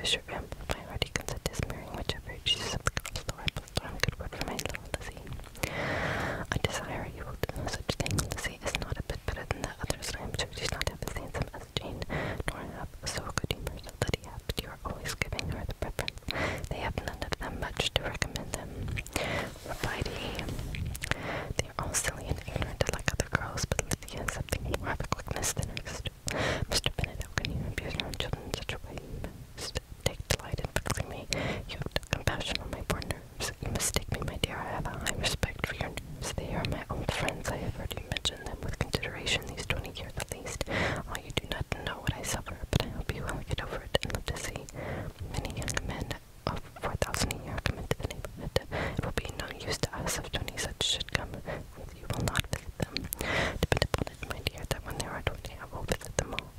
assure him my hearty consent is marrying whichever he chooses of the girls, though I bestowed on a good word for my little Lizzie. I desire you will do no such thing. Lizzie is not a bit better than the others. I am sure she's not half as handsome as Jane, nor have so good humor as Lydia, but you are always giving her the preference. They have none of them much to recommend them, replied he. They are all silly and ignorant like other girls, but Lydia has something more of a quickness than her sister. Mr. Bennet, how can you abuse your own children in such a way? You must take delight in fixing me. You have no compassion on my poor nerves. You mistake me, my dear. I have a high respect for your nerves. They are my old friends. I have heard you mention them with consideration these 20 years at least. Oh, you do not know what I suffer, but I hope you will get over it and live to see many young men of 4,000 a year come into the neighborhood. It will be no use to us if 20 such should come, since you will not visit them. Depend upon it, my dear, that when there are 20, I will visit them all.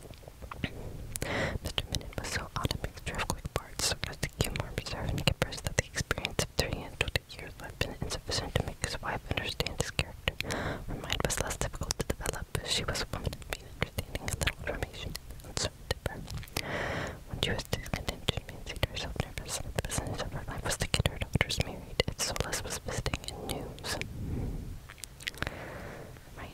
Mr. Minute was so odd a mixture of quick parts, sarcastic humor, reserve, and capers that the experience of 320 years would have been insufficient to make his wife understand his character. Her mind was less difficult to develop. She was a woman of being understanding, a little information, and uncertain temper. When she was discontented, she fancied herself nervous. The business of her life was to get her daughters married. Its solace was visiting in news. Right.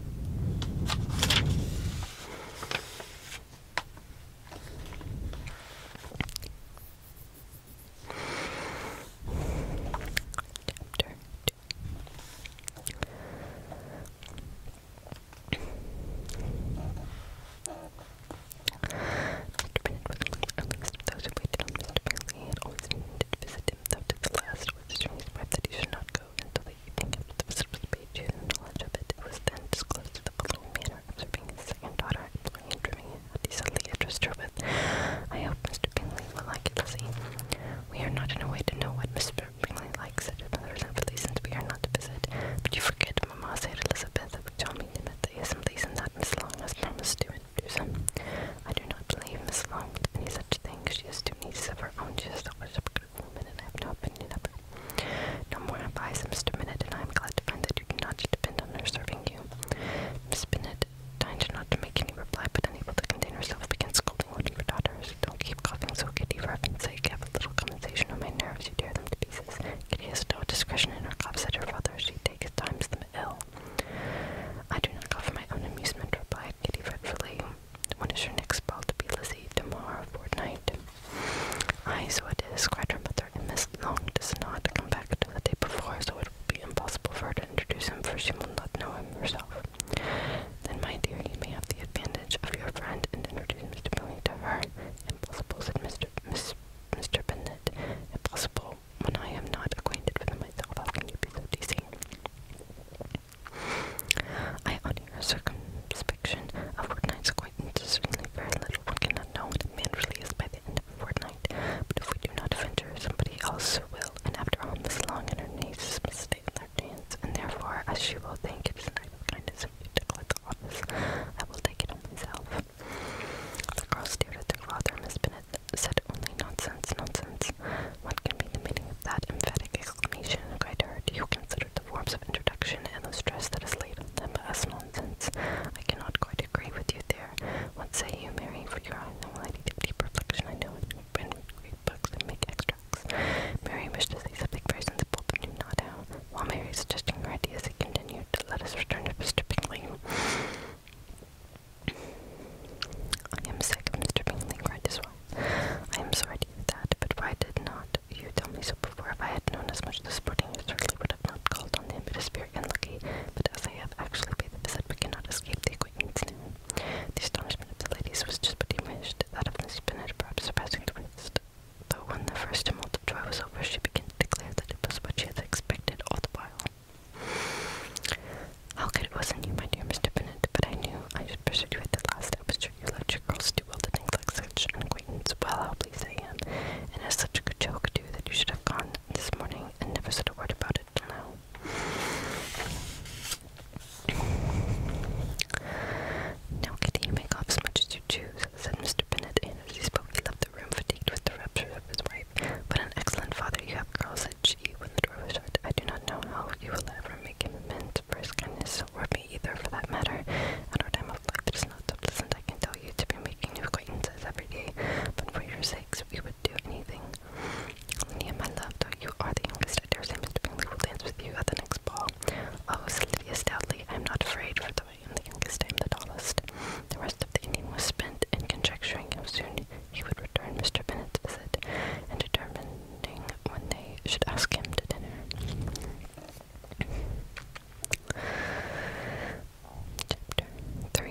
Chapter 2. Mr. Bennet was among the earliest of those who waited on Mr. Bingley. He had always intended to visit him, though to the last, ordering his wife that he should not go until the evening after the visit was paid. She had no knowledge of it. It was then disclosed to the following manner, observing his second daughter, imploring and dreaming how he suddenly addressed her with, I hope Mr. Bingley will like it, Lizzie. We are not in a way to know what Mr. Bingley likes, said her mother resentfully, since we are not to visit. But you forget, Mamma, said Elizabeth, that we shall meet him at the assemblies, and that Miss Long has promised to introduce him. I do not believe Miss Long will do any such thing. She has 2 nieces of her own. She is always a good woman, and I have no opinion of her. No more have I, said Mr. Bennet, and I am glad to find that you do not depend on her serving you. Miss Bennet deigned not to make any reply, but unable to contain herself, began scolding one of her daughters. Don't keep coughing so, Kitty, for heaven's sake. Have a little compensation on my nerves. You tear them to pieces. Kitty has no discretion in her coughs, said her father. She takes times them ill. I do not cough for my own amusement, replied Kitty fretfully. When is your next ball to be, Lizzie? Tomorrow fortnight. Aye, so it is, cried her mother, and Miss Long does not come back until the day before, so it will be impossible for her to introduce him, for she will not know him herself. Then, my dear, you may have the advantage of your friend and introduce Mr. Bingley to her. Impossible, said Mr. Bennet. Impossible when I am not acquainted with him myself. How can you be so teasing? I honor your circumspection. A fortnight's acquaintance is certainly very little. One cannot know what a man really is by the end of a fortnight. But if we do asks if we would do anything. Lydia, my love, though you are the youngest, I dare say Mr. Bingley will dance with you at the next ball. Oh, said Lydia stoutly, I am not afraid, for though I am the youngest, I am the tallest. The rest of the evening was spent in conjecturing how soon he would return Mr. Bennet's visit, and determining when they should ask him to dinner. Chapter 3.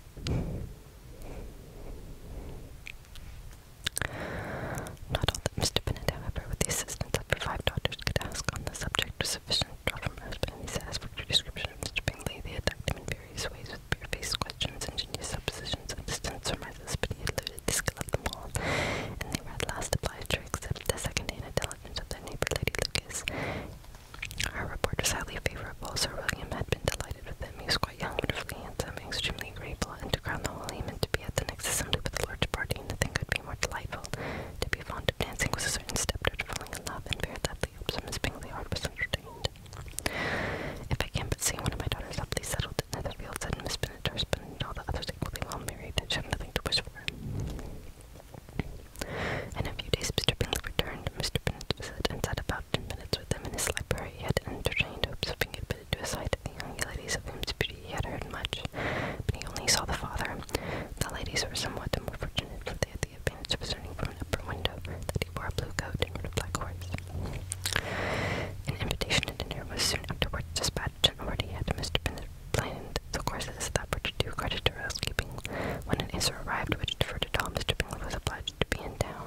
Not all that Mr. Bennet, however, with the assistance of her 5 daughters, could ask on the subject was sufficient to draw from her husband any satisfactory description of Mr. Bingley. They attacked him in various ways with bare-faced questions, ingenious suppositions, and distant surmises, but he had eluded the skill of them all, and they were at last obliged to accept the second-hand intelligence of their neighbour, Lady Lucas. Her report was highly favourable. Sir William had been delighted with him. He was quite young, wonderfully handsome, extremely agreeable, and to crown the whole, he meant to be at the next assembly with a large party, and nothing could be more delightful. To be fond of dancing was a certain step toward falling in love, and very deadly hopes of Miss Bingley heart was entertained. If I can but see one of my daughters happily settled at Netherfield, said Miss Bennet to her husband, and all the others equally well married, I should have nothing to wish for. In a few days Mr. Bingley returned from Mr. Bennet's visit, and sat about 10 minutes with them in his library. He had entertained hopes of being admitted to a sight of the young ladies of whose beauty he had heard much, but he only saw the father. The ladies were somewhat more fortunate, for they had the advantage of discerning from an upper window that he wore a blue coat and rode a black horse. An invitation to dinner was soon afterwards dispatched, and already had Mr. Bennet planned the courses that were to do credit to housekeeping. When an answer arrived which deferred it all, Mr. Bingley was obliged to be in town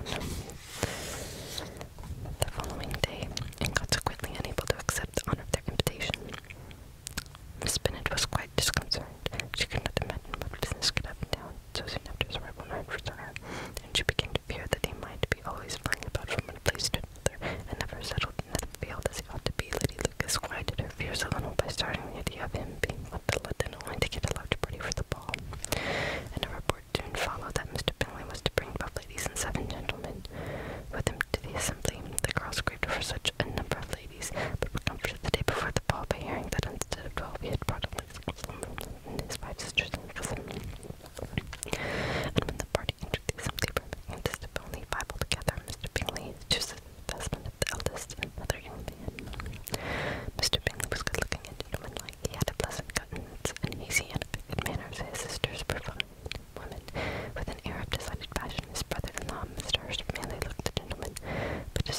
the following day, and consequently unable to accept the honour of their invitation. Miss Bennet was quite disconcerted. She could not imagine what business could have in town so soon after his arrival in Hertfordshire, and she began to fear that he might be always flying about from one place to another, and never settled in Netherfield as he ought to be. Lady Lucas quieted her fears a little by starting the idea of him being left to London only to get a large party for the ball, and a report soon followed that Mr. Bingley was to bring 12 ladies and 7 gentlemen with him to the assembly. The girls grieved for such a number of ladies, but were comforted the day before the ball by hearing that instead of 12 he had brought only 6 and his 5 sisters and cousin. And when the party entered the assembly room, it consisted of only 5 altogether. Mr. Bingley, his 2 sisters, the husband of the eldest, and another young man. Mr. Bingley was good-looking and gentlemanlike. He had a pleasant countenance and easy and affected manners. His sisters were fine women, with an air of decided passion. His brother-in-law, Mr. Hurst, merely looked a gentleman, but to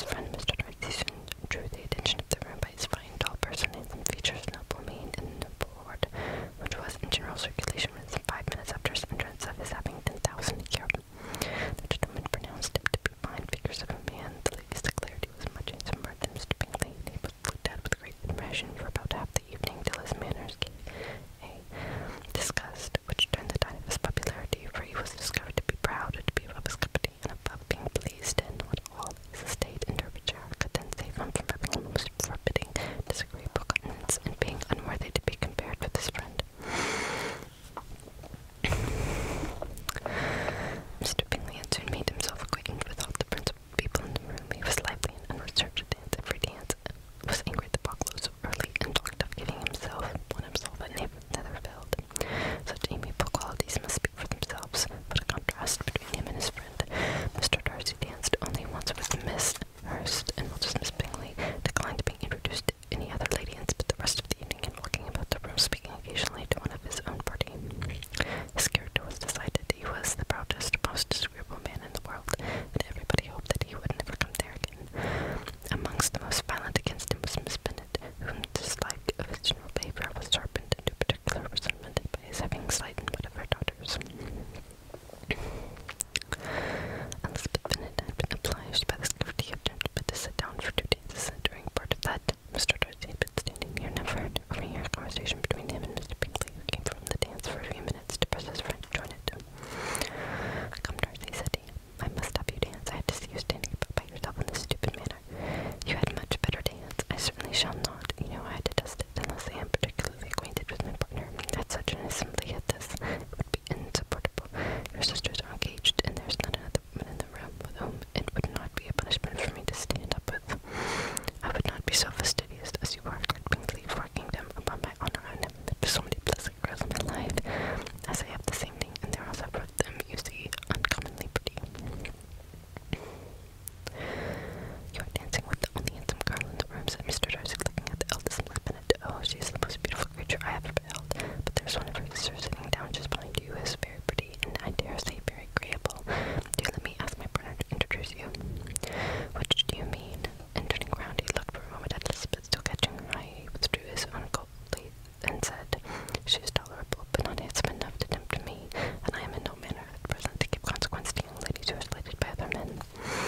Which do you mean? And turning round, he looked for a moment at Elizabeth, still catching her eye. He withdrew his own coldly and said, "She is tolerable, but not handsome enough to tempt me, and I am in no manner at present to give consequence to young ladies who are slighted by other men.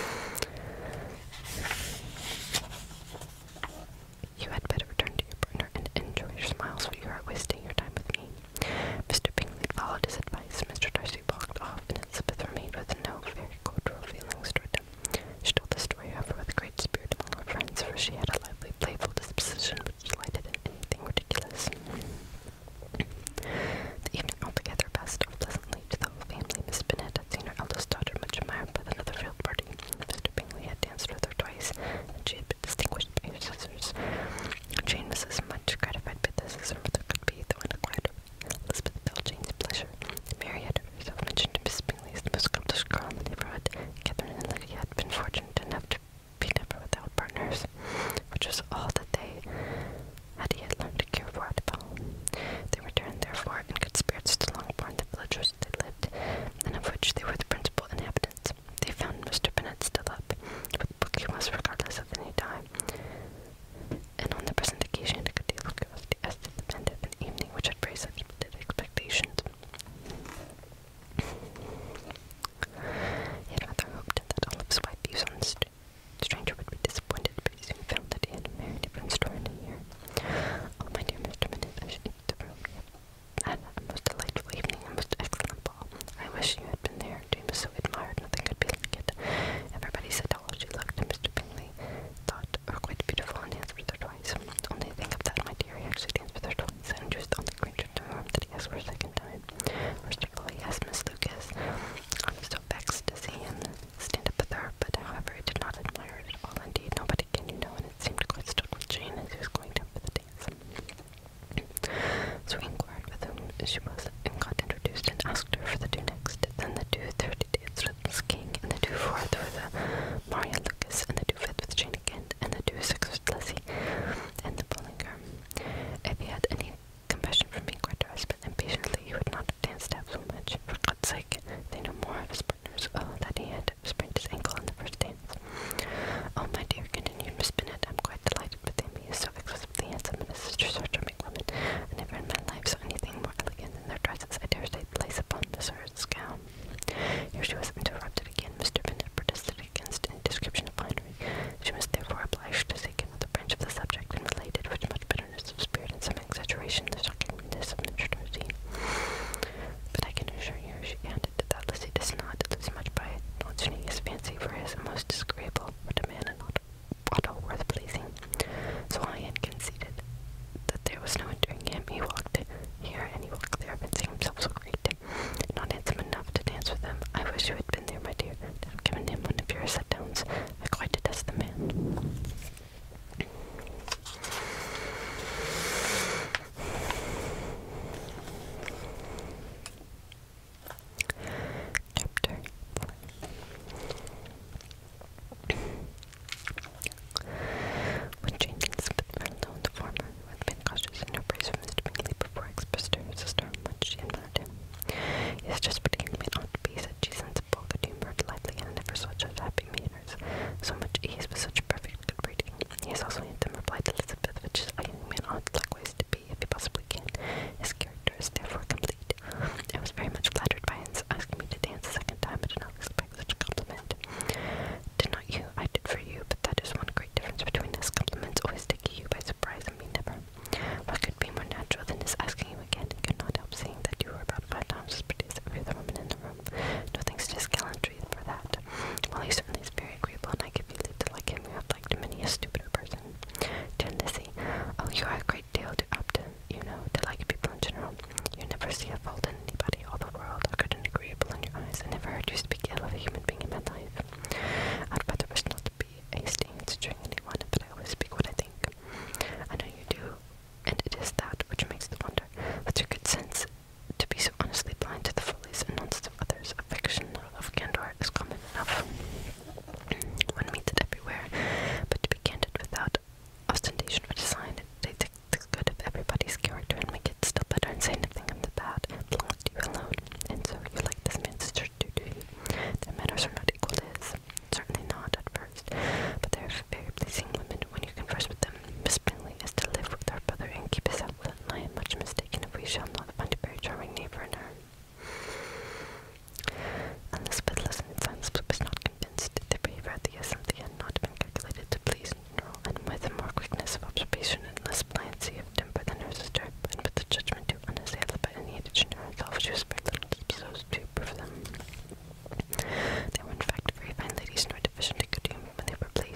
You had better return to your partner and enjoy your smiles, for you are wasting your time with me." Mr. Bingley followed his advice. Mr. Darcy walked off, and Elizabeth remained with no very cordial feelings toward him. She told the story, however, with great spirit among her friends, for she had a lively, playful disposition which delighted in anything ridiculous. The evening altogether passed off pleasantly to the whole family. Miss Bennet had seen her eldest daughter much admired by the Netherfield party. Mr. Bingley had danced with her twice, and she had been distinguished by her sisters. Jane was as much gratified by this as her mother could be, though in a quieter way. Elizabeth felt Jane's pleasure. Mary had herself mentioned to Miss Bingley as the most accomplished girl in the neighbourhood. Catherine and Lydia had been fortunate enough to be never without partners, which was all that they had yet learned to care for at home. They returned, therefore, in good spirits to Longbourn, the village where they lived, and of which they were the principal inhabitants. They found Mr. Bennet still up, with book he was regardless of any time, and on the present occasion a good deal of curiosity as to the end of an evening which had raised such splendid expectations. He had rather hoped that Olive's white views on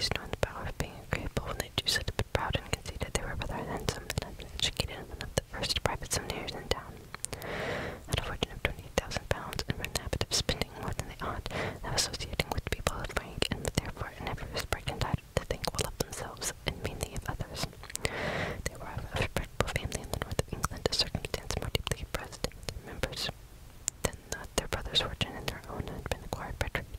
abilities nor in the power of being agreeable when they do so, but proud and conceited. They were rather handsome and had been educated in one of the first private seminaries in town. Had a fortune of 28,000 pounds and were in the habit of spending more than they ought, and of associating with people of rank, and therefore never respect entitled to think well of themselves and mainly of others. They were of a respectable family in the north of England, a circumstance more deeply impressed their members than their brother's fortune and their own had been acquired by trade.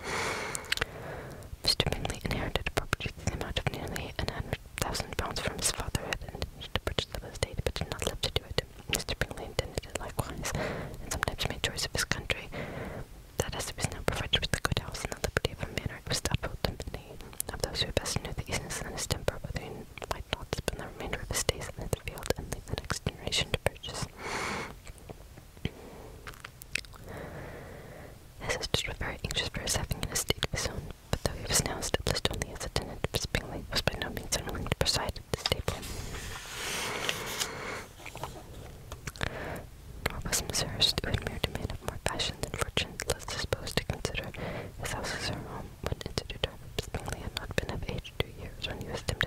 Mr. Bingley inherited a property to the amount of nearly £100,000 from his father, had intended to purchase the estate, but did not live to do it. Mr. Bingley intended it likewise, and sometimes made choice of his country, that as he was now provided with a good house and the liberty of a manor, it was doubtful to many of those who best knew the easiness and his temper, whether he might not spend the remainder of his days in the field and leave the next generation to purchase. His sisters were very anxious for his having an estate of his own, but though he was now established only as a tenant of Miss Bingley, was by no means unwilling to preside at the stable. Nor was Miss Hurst, who admired a man of more passion than fortune, less disposed to consider his house as her home, when instituted her. Miss Bingley had not been of age 2 years when he was deemed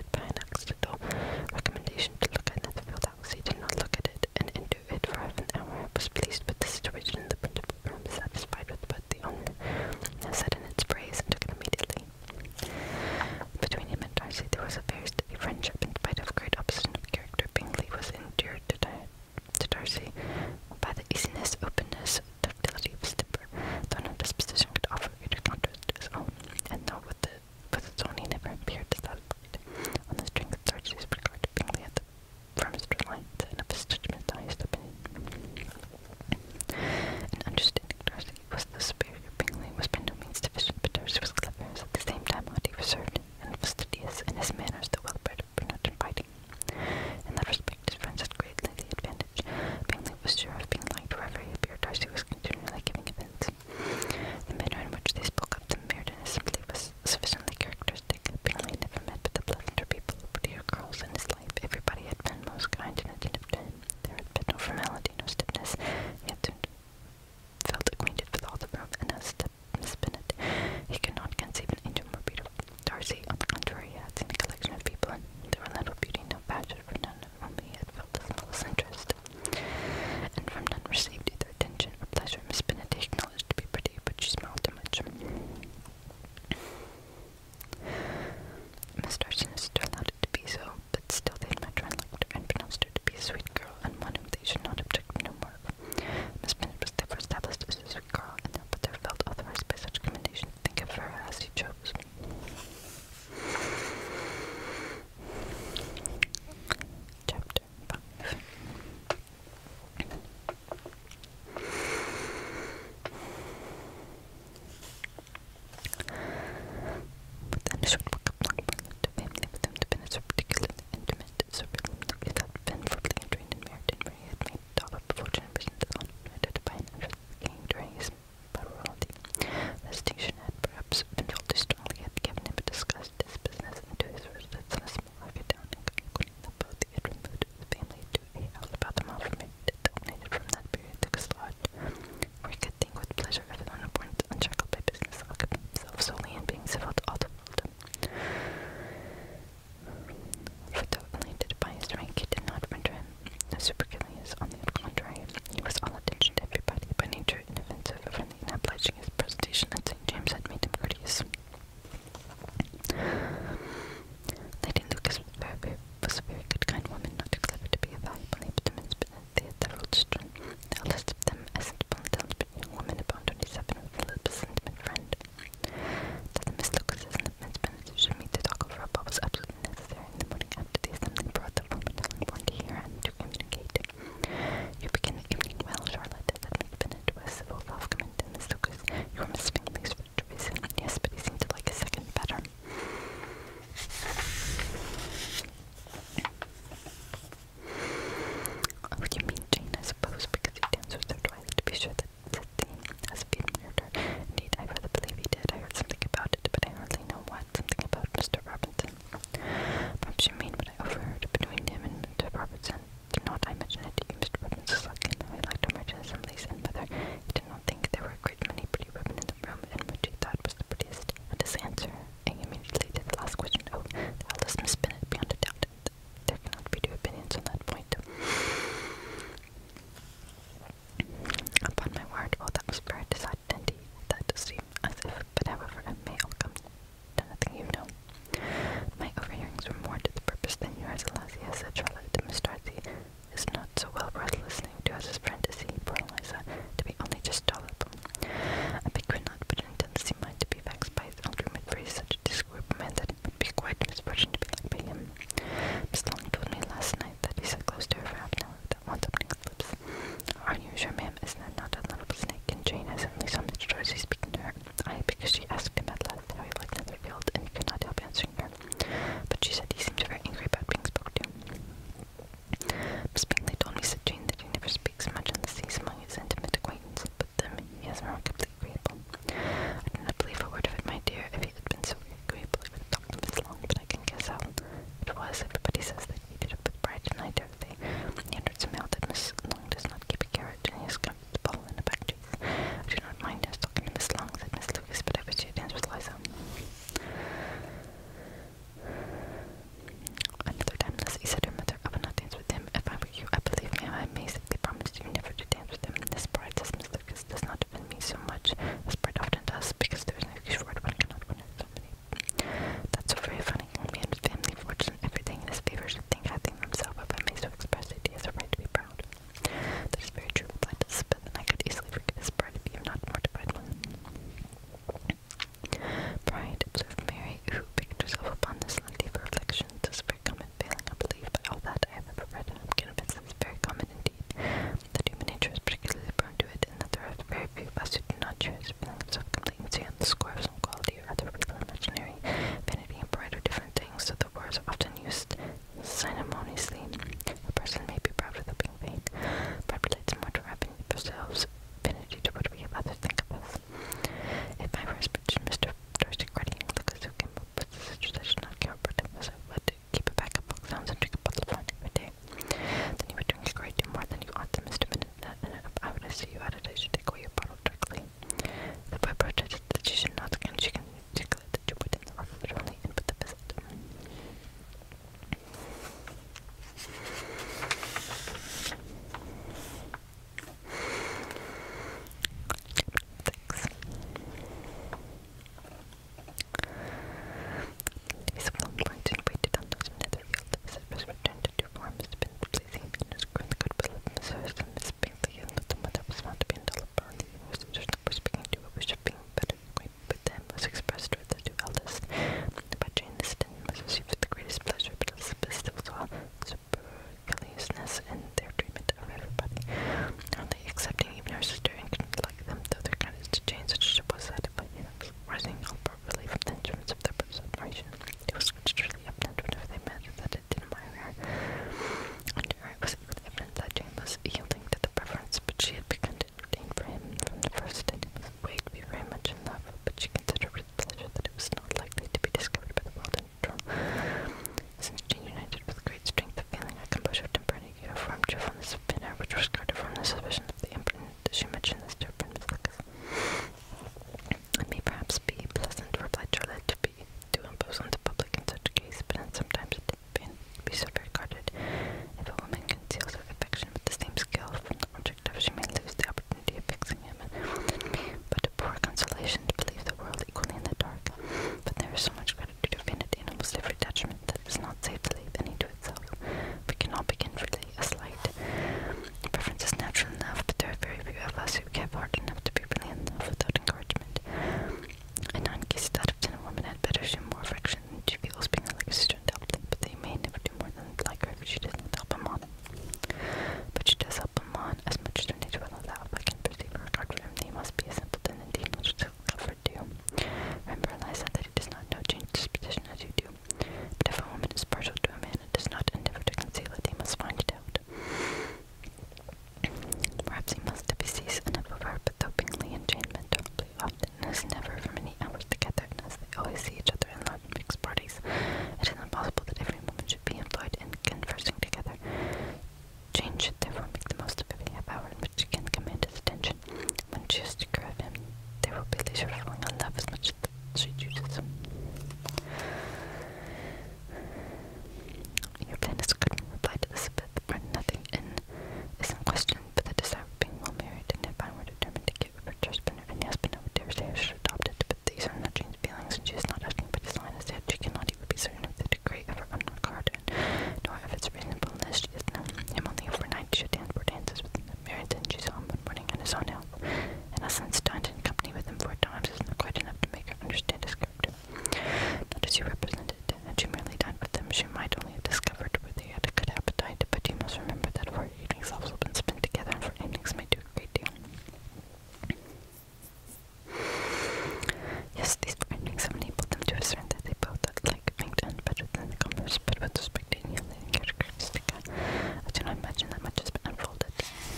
she represented. Had she merely dined with them, she might only have discovered where they had a good appetite, but you must remember that for evenings have also been spent together, and for evenings may do a great deal. Yes, these findings have enabled them to discern that they both like being done better than the commerce, but with respect to any leading characteristic, I do not imagine that much has been unfolded.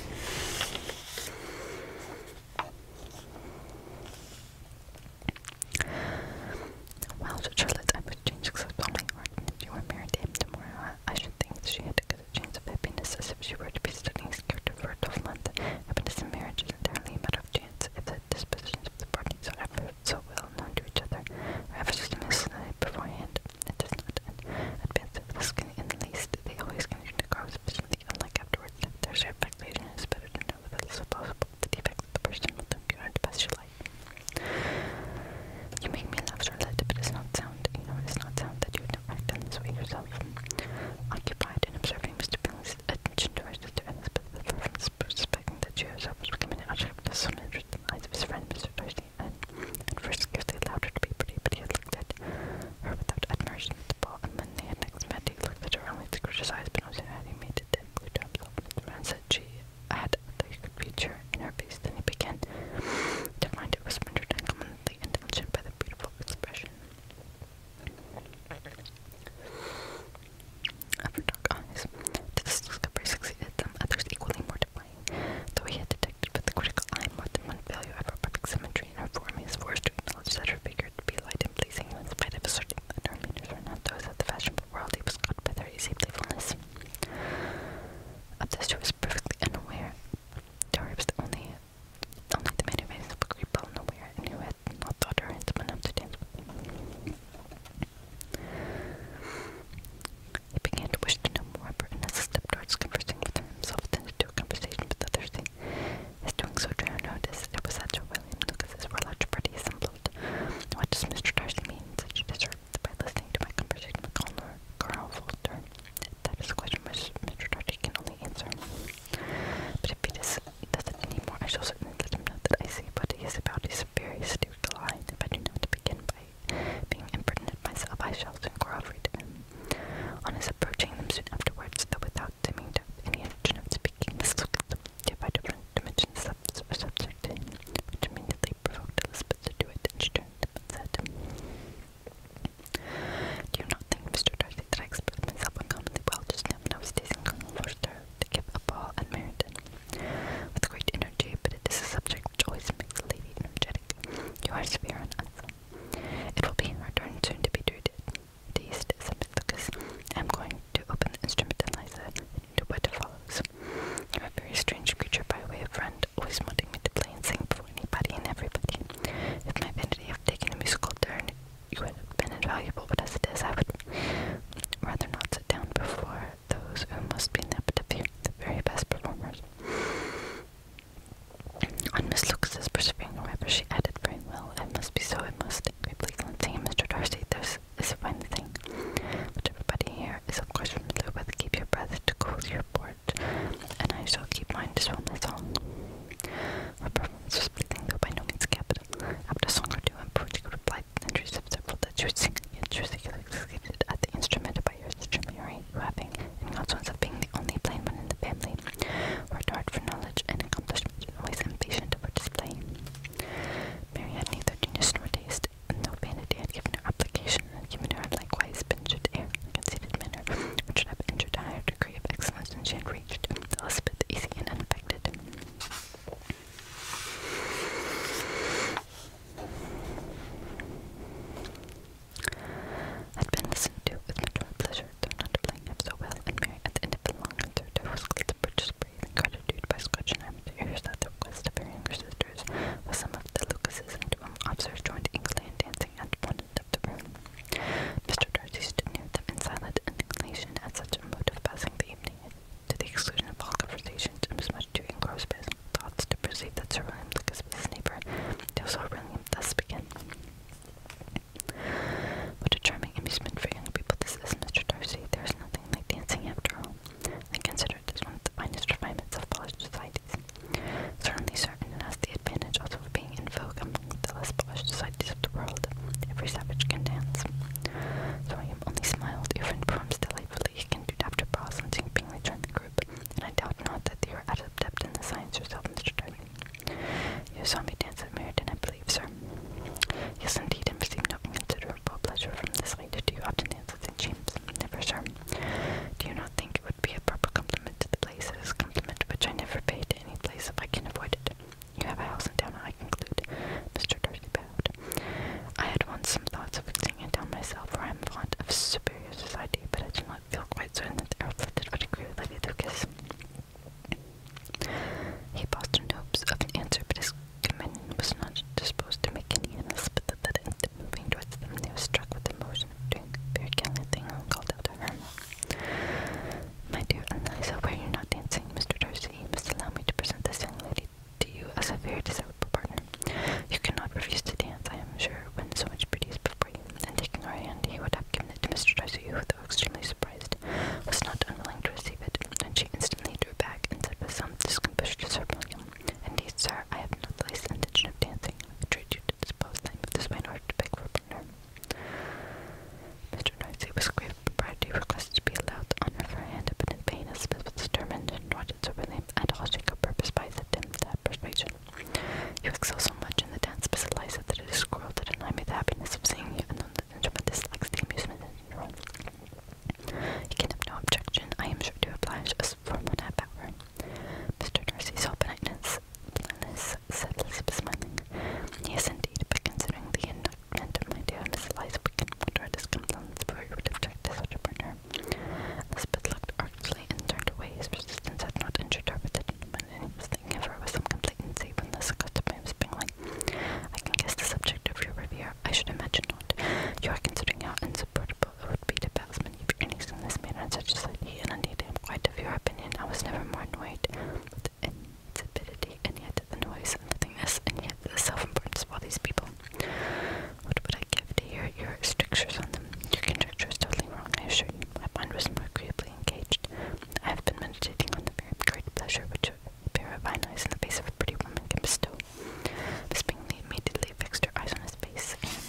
Well, to Charlotte, I would change successfully, or if you were married to him tomorrow, I should think she had as good a chance of happiness as if she were to be studying his character for a 12-month. Happiness in marriage is entirely a matter of chance. If the dispositions of the parties are ever so well known to each other, or ever so demonstrated beforehand, it does not advance the risk in the least. They always continue to grow sufficiently unlike afterwards. Their shared speculation is better to know without it is possible the defects of the person with whom you are to pass your life. You make me laugh, Charlotte, but it is not sound. You know, it is not sound that you would not act in this way yourself. Occupied in observing Mr. Billing's attention to her sister Elizabeth, from suspecting that she herself was becoming an object of some interest in the eyes of his friend, Mr. Darcy, and at first scarcely allowed her to be pretty, but he had looked at her without admiration at the ball, and when they had next met, he looked at her only to criticize, but also had he made it then clear to himself. His friend said she had a good feature in her face, then he began to find it was rendered uncommonly intelligent by the beautiful expression of her dark eyes. To this discovery succeeded some others equally mortifying. Though he had detected with the critical eye more than one failure of her perfect symmetry in her form, he was forced to acknowledge that her figure to be light and pleasing, in spite of asserting that her manners were not those of the fashionable world. He was caught by their easy playfulness. Of this she was perfectly unaware. To her it was only the maid of a book well unaware, and who had not thought her handsome enough to dance with him. He began to wish to know more, but as a step towards conversing with her himself tended to a conversation with others. His doing so drew her notice. It was that Sir William Lucas's were a large party assembled. What does Mr. Darcy mean? Said she deserved by listening to my conversation with Colonel Folter. That is a question which Mr. Darcy can only answer. But if he does it any more, I shall certainly let him know that I see what he is about. He's a very satirical line. If I do not begin by being impertinent myself, I shall soon corroborate him. On his approaching them soon afterwards, though without seeming to have any intention of speaking, Miss Lucas defied her friend to mention the subject to him, which immediately provoked Elizabeth to do it, and she turned and said, "Do you not think, Mr. Darcy, that I expressed myself uncommonly well just now when I was teasing Colonel Forster to give a ball at Meryton? With great energy, but it is a subject which always makes a lady energetic. You are severe on us. It will be our turn soon to be teased," said Miss Lucas. "I am going to open the instrument, Eliza, and into what follows. You are a very strange creature by way of friend, always wanting me to play and sing before anybody and everybody. If my vanity have taken a musical turn, you would have been invaluable, but as it is, I would rather not sit down before those who must be in the habit of hearing the very best performers." On Miss Lucas's persevering, however, she added, "Very well, it must be so, it must. Gravely glancing at Mr. Darcy, this is a fine thing, which everybody here is of course familiar with. Keep your breath to cool your port, and I shall keep mine to swell my song." Her performance was pleasing, though by no means capital. After a song or two, in which she replied to the entries of several that she would sing again, she was succeeded was grave propriety requested to be allowed to honor of her hand, but in pain as Smith was determined and wanted so really, and all shake her purpose by his attempt at persuasion. You excel so much in the dance, specialized that it is cruel to deny me the happiness of seeing you, and then the instrument dislikes the amusement in general. He can have no objection, I am sure, to oblige us for 1/2 hour. Mr. Darcy's all politeness, said Elizabeth, smiling. Yes, indeed, but considering the enactment of my dear Miss Eliza, we can wonder at his complaints before he would object to such a partner. Elizabeth looked archly and turned away. His persistence had not injured her with the gentleman, and he was thinking of her with some complacency when thus accosted by Miss Bingley. I can guess the subject of your review. I should imagine not. You are considering how insupportable it would be to pass many of your earnings in this manner in such a society, and indeed I am quite of your opinion. I was never more annoyed with the insipidity, and yet the noise and nothingness, and yet the self-importance of all these people. What would I give to hear your strictures on them? Your conjecture is totally wrong, I assure you. My mind was more agreeably engaged. I have been meditating on the very great pleasure which a pair of fine eyes in the face of a pretty woman can bestow. Miss Bingley immediately fixed her eyes on his face, and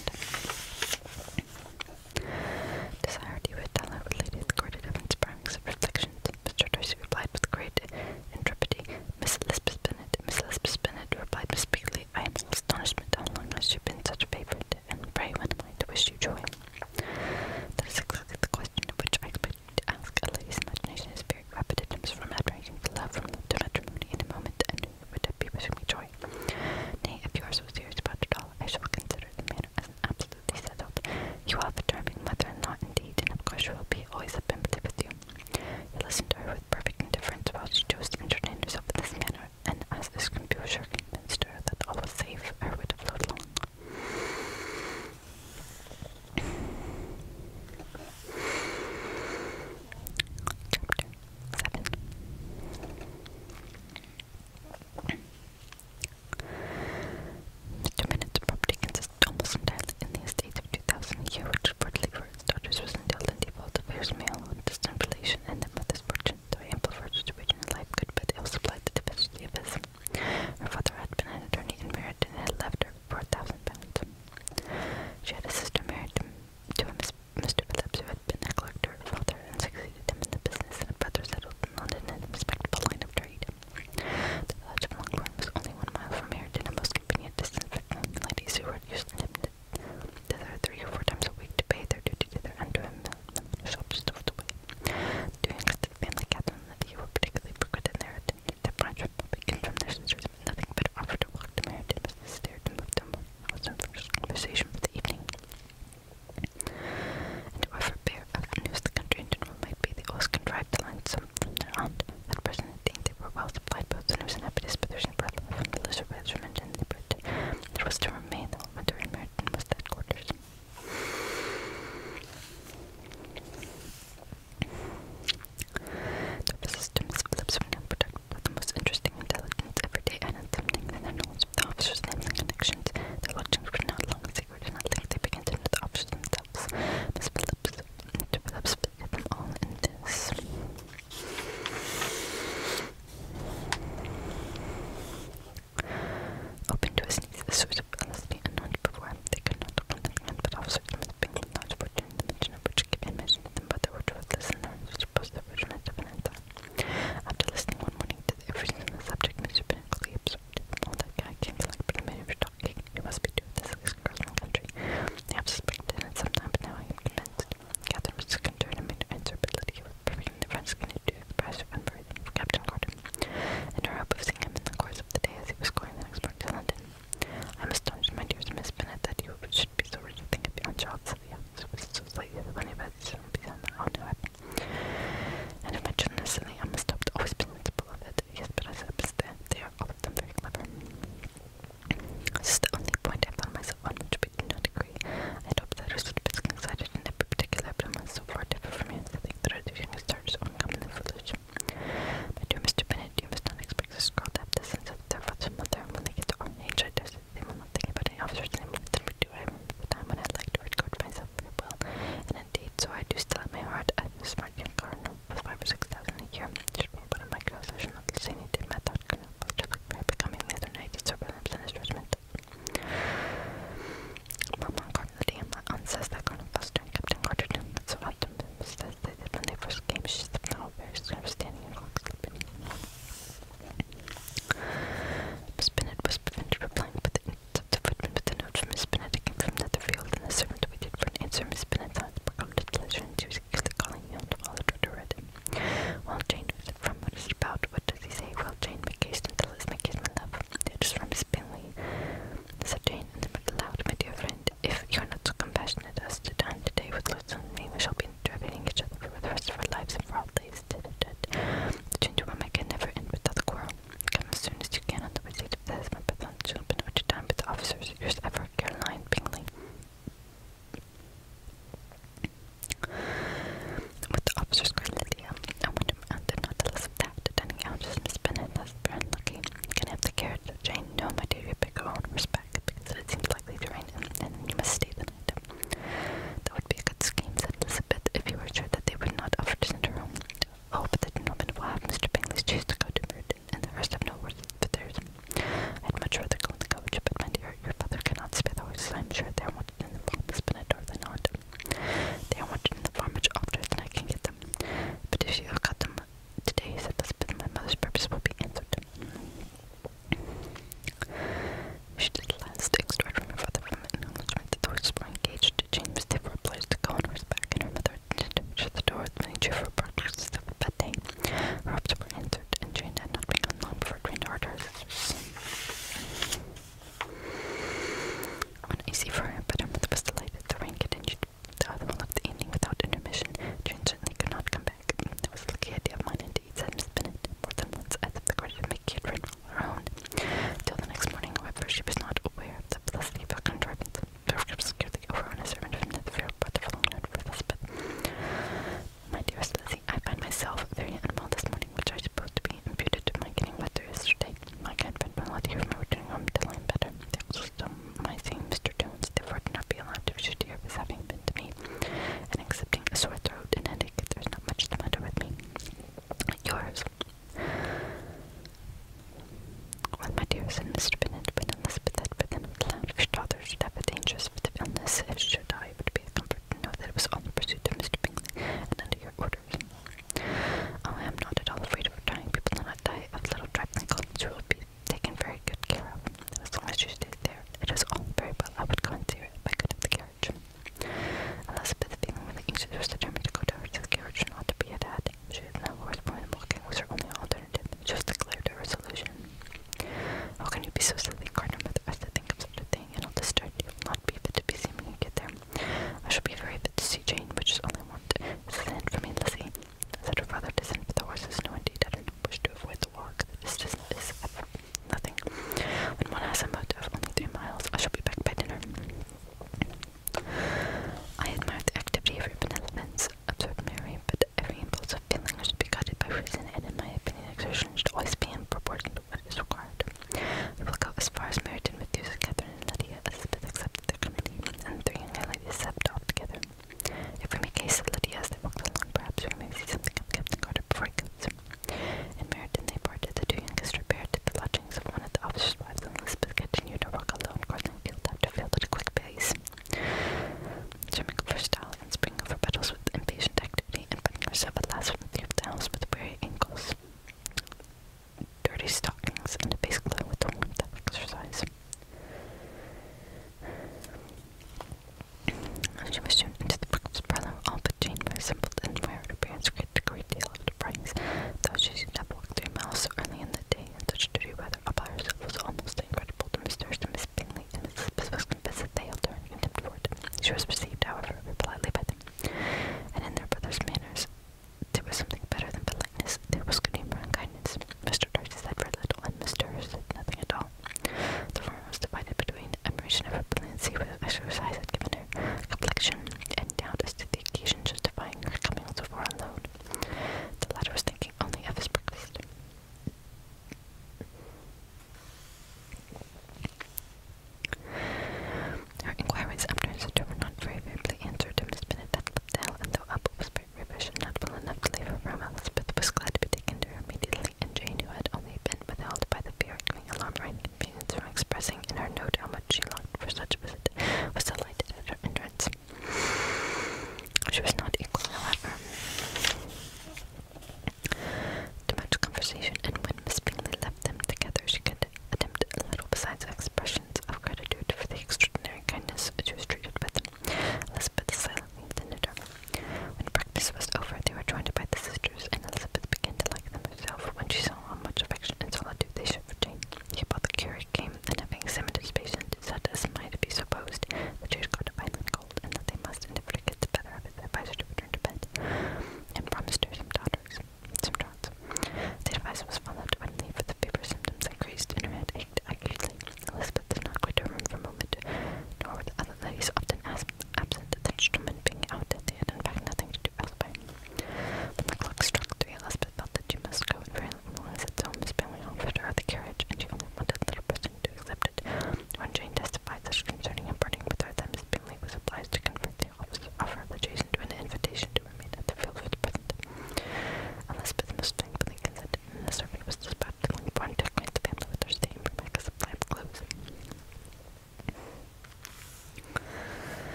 desired he would tell her related the great of inspiring reflections. Mr. Darcy replied with great intrepidity. Miss Elizabeth Bennet, replied Miss Bingley, I am all astonishment how long has you been such a favourite, and pray when am I to wish you joy? That is exactly the question of which I expected you to ask. A lady's imagination is very rapid. It jumps from admiration to love, from love to matrimony in a moment, and would be wishing me joy. Nay, if you are so serious about it all, I shall consider the matter as absolutely settled. You have a charming mother-in-law indeed, and of course she will be always at sympathy with you. You listened to her with perfect indifference while she chose to entertain herself in this manner, and as this composure convinced her that all was safe, her wit flowed along. Chapter 7. Mr. Bennet's property consisted almost entirely in the estates of 2,000 a year, which reportedly for his daughters was entailed in default of heirs male, distant relation, and that mother's fortune, though ample for her situation in life, could but ill supply the deficiency of his. Her father had been an attorney in merit, and had left her £4,000. She had a sister married to Mr. Phillips, who had been a clerk to her father, and succeeded him in the business, and a brother settled in London in a respectable line of trade. The village of Longbourn was only 1 mile from here, and a most convenient distance for young ladies who were usually admitted thither 3 or 4 times a week to pay their duty thither, and to a shop just over the way. Doing with the family captain that you were particularly frequent in there, attending their branch from public and from their sisters, but nothing but offered to walk to Meredith, and Mrs. Stair to move them was in first conversation for the evening. And whoever bear of news the country in general might be, they always contrived to learn some from their aunt. At present, I think they were well supplied both in news and happy disposition, for from the leisure regiment and the Brit. It was to remain the winter in Meryton was that quarters.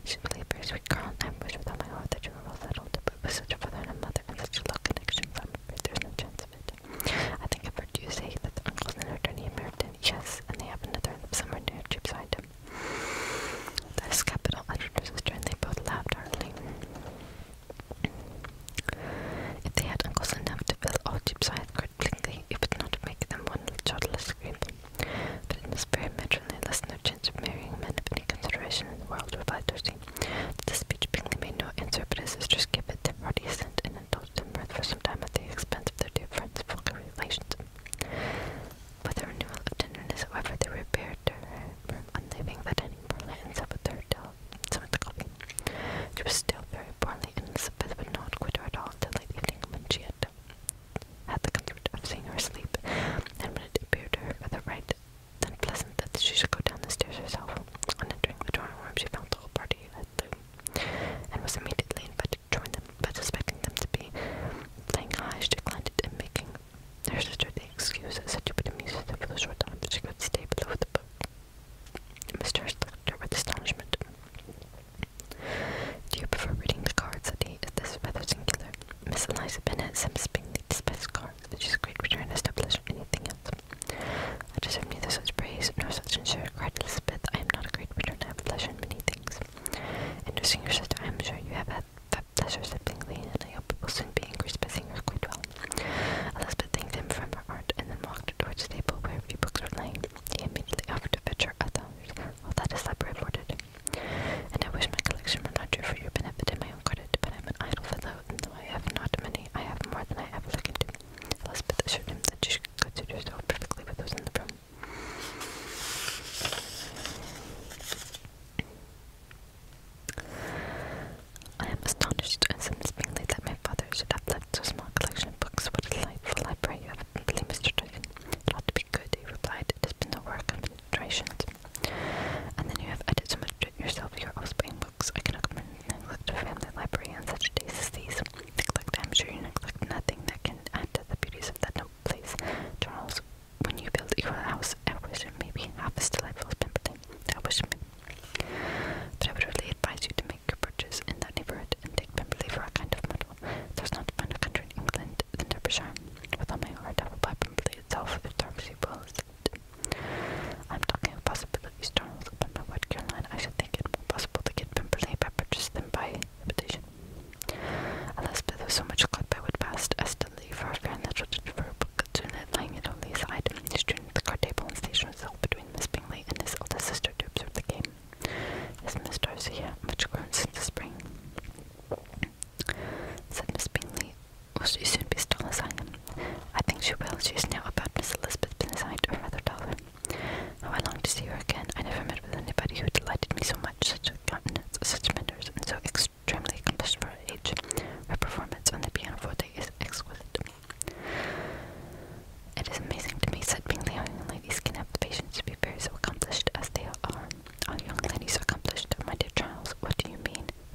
She's really a very sweet girl, and I wish with all my heart that you were well settled, but with such a father and a mother and such a love connection, I'm afraid there's no chance of it. I think I've heard you say that the uncle's an attorney in Meriden. Yes, and they have another somewhere near Cheapside. That is capital, uttered her sister, and they both laughed heartily. If they had uncles enough to fill all Cheapside, cried Blinkley, it would not make them one childless scream. But it must very naturally lessen their chance of marrying men of any consideration in the world, replied Darcy. To this speech Bingley made no answer, but his sisters gave it their hearty assent, and indulged in mirth for some time at the expense of their dear friends' vulgar relations. With a renewal of tenderness, however, they repaired to her room on leaving the dining parlour and sat with her till some of the coffee. She was still very poorly, and Elizabeth would not quit her at all until late evening, when she had the comfort of seeing her asleep, and when it appeared to her rather right than pleasant that she should go down the stairs herself. On entering the drawing room, she found the whole party at loo, and was immediately invited to join them, but suspecting them to be playing high, she declined it, and making her sister the excuse, said she would amuse herself for the short time that she could stay below the book. Mr. Hurst looked at her with astonishment. Do you prefer reading the cards? Said he. This is rather singular. Miss Eliza Bennet said Miss Bingley despises cards, but she's a great reader and has no pleasure in anything else. I deserve neither such praise nor such censure, cried Elizabeth. I am not a great reader and I have pleasure in many things. In nursing your sister, I am sure you have had that pleasure, said Bingley, and I hope it will soon be increased by seeing her quite well. Elizabeth thanked him from her heart, and then walked towards the table where a few books were lying. He immediately offered to fetch her others, all that his library afforded. And I wish my collection were larger for your benefit and my own credit, but I am an idle fellow, and though I have not many, I have more than I ever look into. Elizabeth assured him that she should consider herself perfectly with those in the room. I am astonished, said Miss Bingley, that my father should have left so small a collection of books. What a delightful library you have, Bingley, Mr. Darcy. It ought to be good, he replied. It has been no work of administrations. And then you have added so much to it yourself. You are always buying books. I cannot neglect a family library on such days as these. Neglect, I am sure you neglect nothing that can add to the beauties of that noble place. Charles, when you build your house, I wish it may be half as delightful as Pemberley. I wish it may. But I would really advise you to make your purchase in that neighbourhood, and take Pemberley for a kind of model. There's not a finer country in England than Derbyshire. With all my heart, I will buy Pemberley itself, if Darcy will accept. I am talking of possibilities, Charles. Upon my word, Caroline, I should think it more possible to get Pemberley by purchase than by invitation. Elizabeth was so much caught by what passed as to leave her fair natural judge for her book, soon lying it only aside. She turned to the card table and stationed herself between Miss Bingley and his eldest sister to observe the game. Is Miss Darcy much grown since the spring? Said Miss Bingley. Will she soon be as tall as I am? I think she will. She is now about Miss Elizabeth Bennet's height, or rather taller. How I long to see her again. I never met with anybody who delighted me so much, such a countenance, such manners, and so extremely accomplished for her age. Her performance on the pianoforte is exquisite. It is amazing to me, said Bingley, how young ladies can have the patience to be very so accomplished as they are. All young ladies are accomplished, my dear Charles. What do you mean?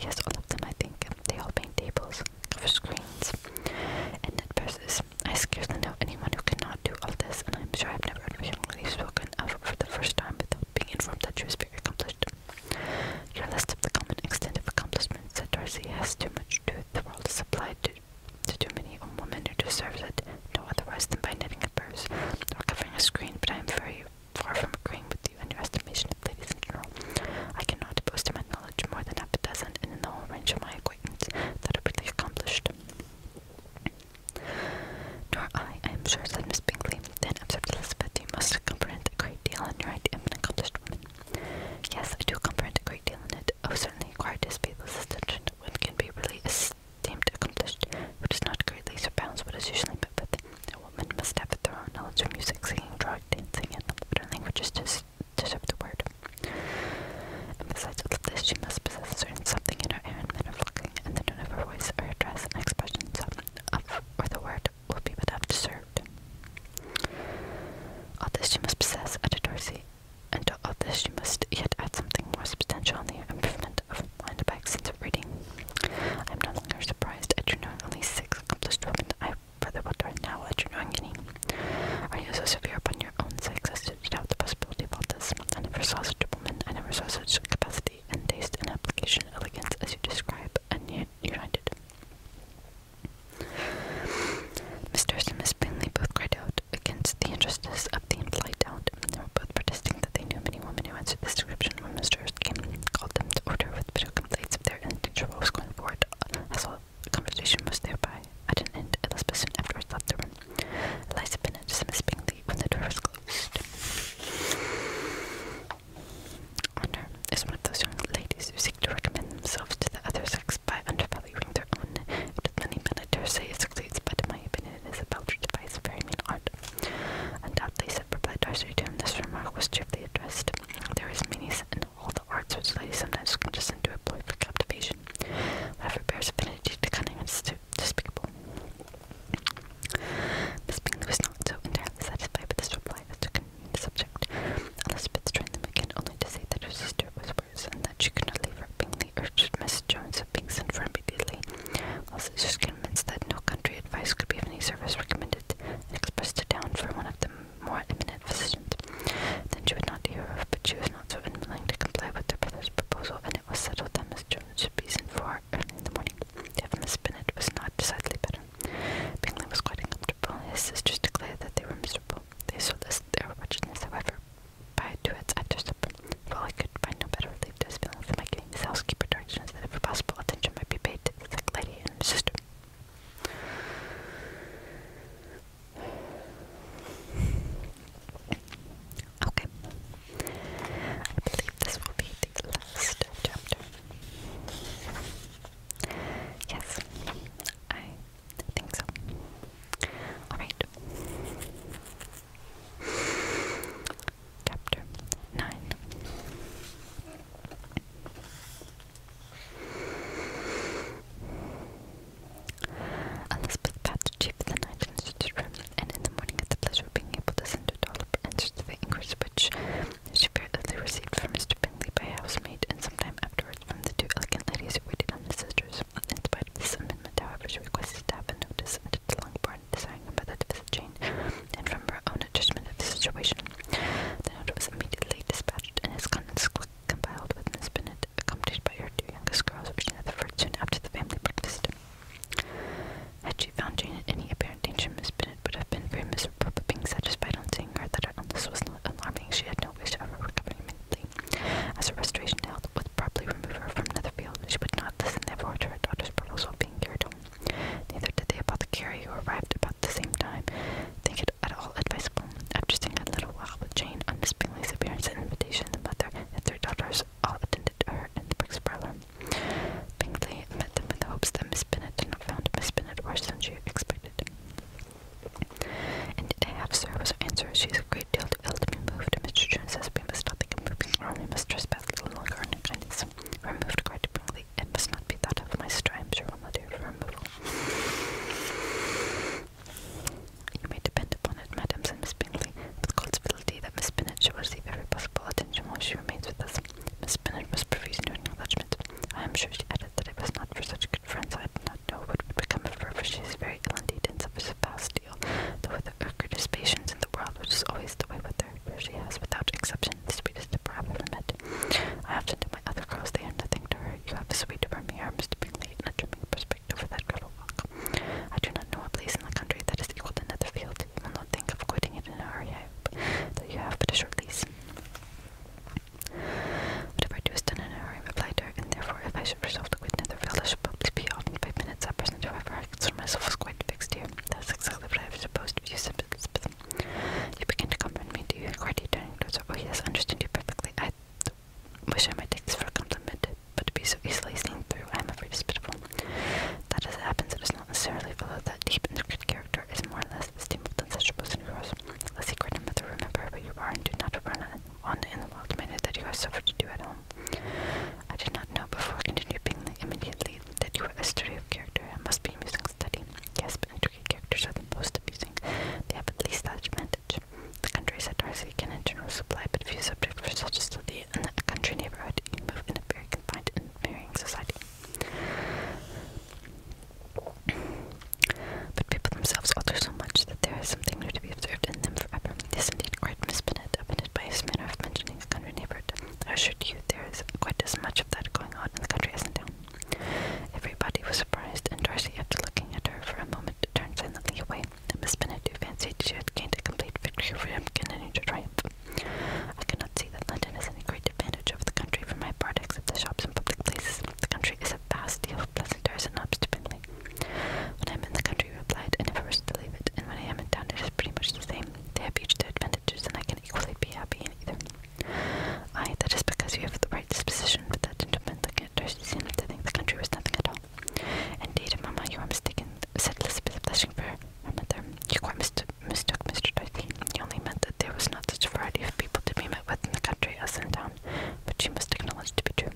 I'm sure she added that it was not for such good friends. I did not know what would become of her, for she is very ill indeed and suffers a vast deal, though with her greatest patience in the world, which is always the way with her, for she has, without exception, the sweetest temper I've ever met. I often tell my other girls they are nothing to her. You have a sweet Vermeer, Mr. Bingley, and a charming perspective for that gravel walk. I do not know a place in the country that is equal to Netherfield. You will not think of quitting it in a hurry, I hope, though you have but a short lease. Whatever I do is done in a hurry, replied her, and therefore if I should resolve to quit Netherfield, I should probably be off in 5 minutes. At present, however, I consider myself as quite fixed here. That is exactly what I have supposed of you, said Elizabeth. You begin to comprehend me, do you? Cried he, turning towards her. Oh yes, I understand you perfectly. I wish I might take this for a compliment, but to be so easily seen through, I am afraid is pitiful. That as it happens, it does not necessarily follow that deep, intricate character is more or less esteemable than such a person who grows less secret and mother. Remember where you are, and do not run on in the wild manner that you have suffered to do at home. I did not know before, continued Bingley immediately, that you were a study of character. It must be an amusing study. Yes, but intricate characters are the most amusing. They have at least that advantage. The country, said Darcy, can in general supply but few subjects for such a study. In a country neighbourhood, you move in a very confined and varying society. But people themselves alter so much that there is something new to be observed in them forever. Yes, indeed, cried Miss Bennet, offended by his manner of mentioning a country neighbourhood. I assure you there is quite as much of that going on in the country as in town. Everybody was surprised, and Darcy, after looking at her for a moment, turned silently away. Miss Bennet, who fancied she had gained a complete victory over him, continued to triumph. I cannot see that London has any great advantage over the country for my part, except the shops and public places. The country is a vast deal pleasanter, is it not, Mr. Bingley? When I am in the country, replied, I never wish to leave it, and when I am in town, it is pretty much the same. They have each their advantages, and I can equally be happy in either. Aye, that is because you have the right disposition, but that gentleman looking at Darcy seemed to think the country was nothing at all. Indeed, mamma, you are mistaken, said Elizabeth, blushing for her mother. You quite mistook Mr. Darcy. He only meant that there was not such a variety of people to be met with in the country as in town, which you must acknowledge to be true.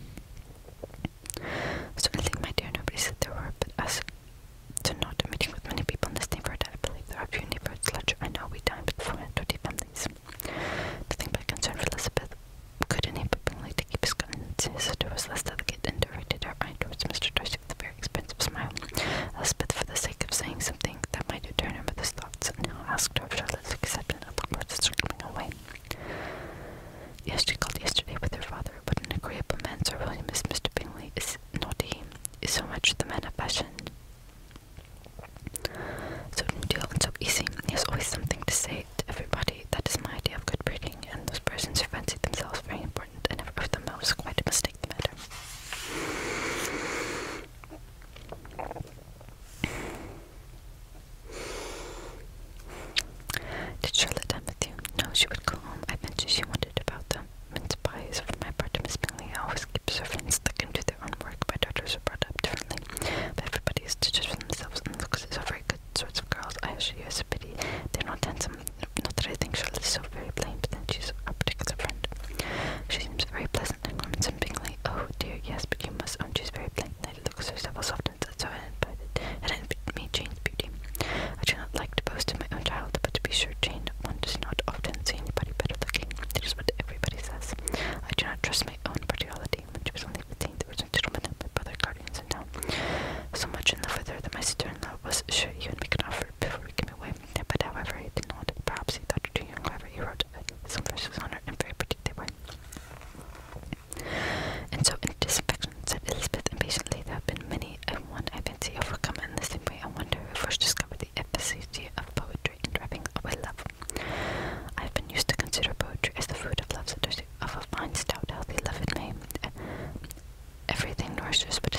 Certainly, my dear, nobody said there were, but as to not meeting with many people in this neighbourhood, I believe there are few neighbourhoods larger. I know we dine with 420 families. Nothing but concern for Elizabeth could enable Bingley to keep his countenance. His sister was less delicate and directed her eye towards Mr. Darcy with a very expensive smile. Elizabeth, for the sake of saying something that might return her mother's thoughts, now asked her if Charlotte's acceptance of the words was coming away. Yes, she called yesterday with her father. What an agreeable man Sir William is. Mr. Bingley is not he, is so much the man of fashion. So genteel and so easy. He has always something to say to everybody. That is my idea of good breeding, and those persons who fancy themselves very important and never of them knows quite a mistake the matter. Did Charlotte dine with you? No, she would go home. I fancy she wondered about the mince pies. For my part, Miss Bingley always keeps servants that can do their own work. My daughters are brought up differently, but everybody is to judge for themselves, and looks are very good sorts of girls. I assure you it's a pity they're not handsome. Not that I think Charlotte is so very plain, but then she's our particular friend. She seems very pleasant and warm, and Bingley. Oh dear, yes, but you must own she's very plain. Lady looks herself as often said so, and envied me Jane's beauty. I do not like to boast of my own child, but to be sure, Jane, one does not often see anybody better looking. It is what everybody says. I do not trust my own partiality. When she was only 15, there was a gentleman and my brother guardians in town, so much in love with her that my sister-in-law was sure he would make an offer before we came away. But however, he did not. Perhaps he thought her too young. However, he wrote some verses on her, and very pretty they were. And so in disaffection, said Elizabeth impatiently, there have been many a one, I fancy, overcome in the same way. I wonder who first discovered the efficacy of poetry in driving away love. I have been used to consider poetry as the food of love, said Darcy, of a fine, stout, healthy love it may. Everything nourishes, but